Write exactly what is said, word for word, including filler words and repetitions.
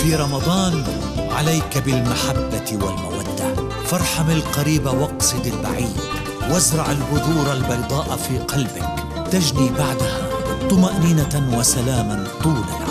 في رمضان عليك بالمحبة والمودة، فارحم القريب واقصد البعيد، وازرع البذور البيضاء في قلبك تجني بعدها طمأنينة وسلاما طول العام.